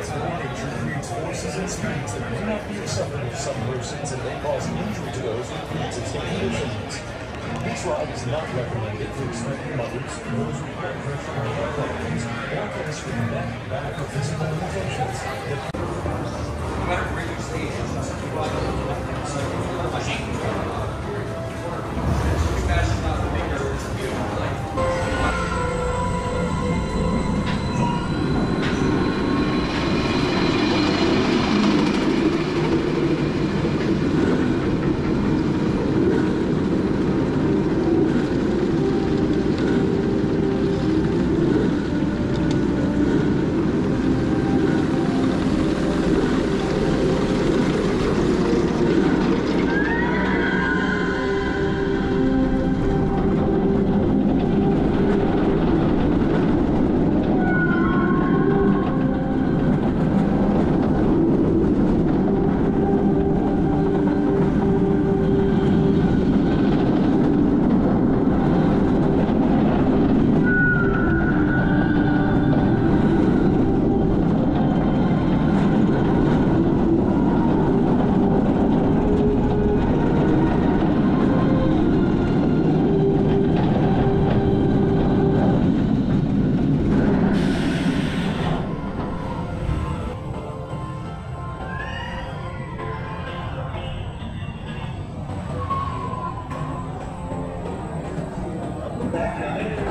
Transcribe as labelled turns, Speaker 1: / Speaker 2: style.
Speaker 1: Flexible nature creates forces and speeds that may not be acceptable to some persons and may cause injury to those with pre-existing conditions. This ride is not recommended for expecting mothers, those with blood pressure or heart problems, or those with neck, back, or physical limitations.
Speaker 2: Back